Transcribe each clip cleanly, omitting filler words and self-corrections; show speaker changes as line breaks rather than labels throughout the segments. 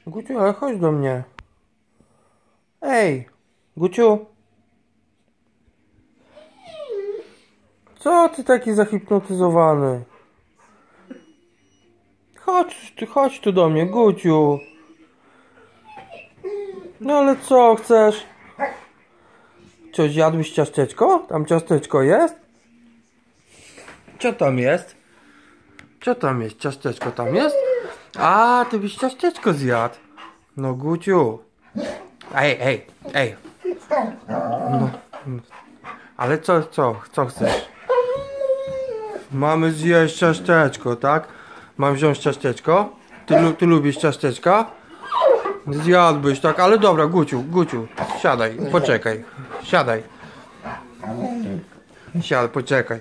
Guciu, ale chodź do mnie. Ej, Guciu. Co ty taki zahipnotyzowany? Chodź tu do mnie, Guciu. No ale co chcesz? Co, zjadłeś ciasteczko? Tam ciasteczko jest? Co tam jest? Co tam jest? Ciasteczko tam jest? A, ty byś ciasteczko zjadł. No, Guciu. Ej. No. Ale co chcesz? Mamy zjeść ciasteczko, tak? Mam wziąć ciasteczko? Ty lubisz ciasteczka? Zjadłbyś, tak? Ale dobra, Guciu, siadaj, poczekaj. Siadaj, poczekaj.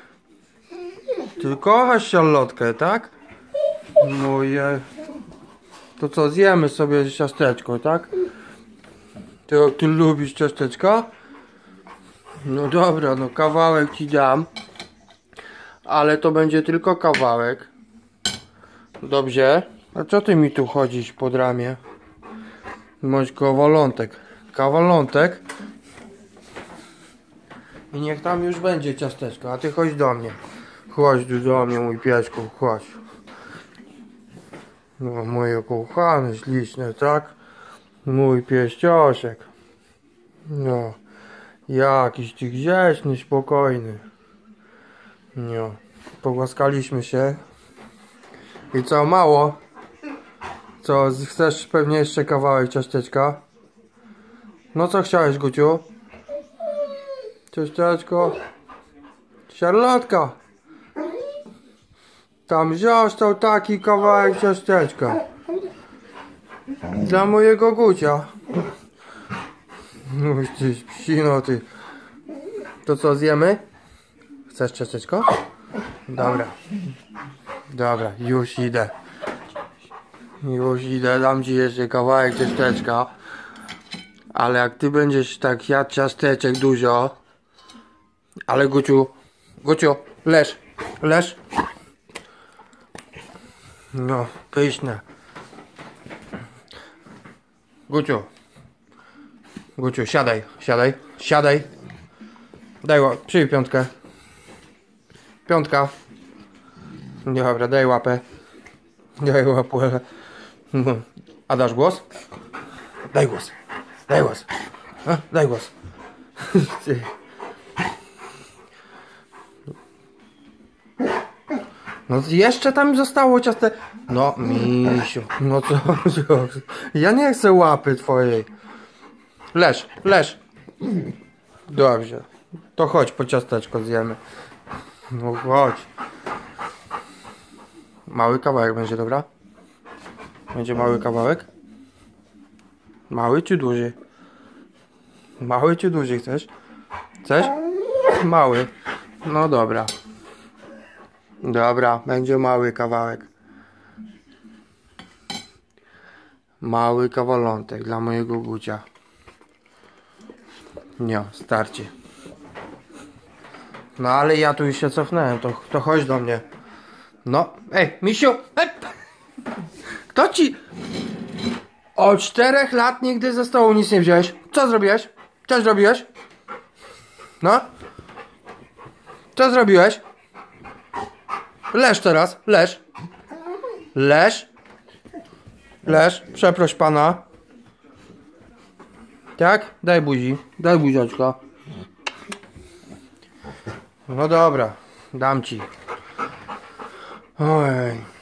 Ty kochasz szarlotkę, tak? Moje. To co, zjemy sobie ciasteczko, tak? Ty lubisz ciasteczka? No dobra, no kawałek ci dam. Ale to będzie tylko kawałek. Dobrze? A co ty mi tu chodzisz pod ramię? Masz kawalątek. I niech tam już będzie ciasteczko, a ty chodź do mnie. Chodź tu do mnie, mój piesku, chodź. No, moje kochane, śliczne, tak? Mój pieścioszek. No, jakiś ty grzeczny, spokojny. No, pogłaskaliśmy się. I co, mało? Co, chcesz pewnie jeszcze kawałek ciasteczka? No co chciałeś, Guciu? Ciasteczko? Szarlotka! Tam został taki kawałek ciasteczka. Dla mojego Gucia. No ty psino, ty. To co, zjemy? Chcesz ciasteczko? Dobra, już idę, dam ci jeszcze kawałek ciasteczka. Ale jak ty będziesz tak jadł ciasteczek dużo. Ale Guciu, leż. No, pyszne. Guciu, siadaj. Przyjmij piątkę. Piątka. Dobra, daj łapę. A dasz głos? Daj głos. Daj głos. No jeszcze tam zostało ciaste. No, misiu. No co? Ja nie chcę łapy twojej. Leż. Dobrze. To chodź, po ciasteczko zjemy. No chodź. Mały kawałek będzie, dobra? Będzie mały kawałek? Mały czy duży? Mały czy duży chcesz? Chcesz? Mały. No dobra. Dobra, będzie mały kawałek. Mały kawalątek dla mojego Gucia. Nie, starczy. No ale ja tu już się cofnąłem, to chodź do mnie. No, ej, misiu! Kto ci... Od 4 lat nigdy ze stołu nic nie wziąłeś. Co zrobiłeś? No? Co zrobiłeś? Leż teraz, leż, przeproś pana. Tak? Daj buziaczka. No dobra, dam ci. Ojej.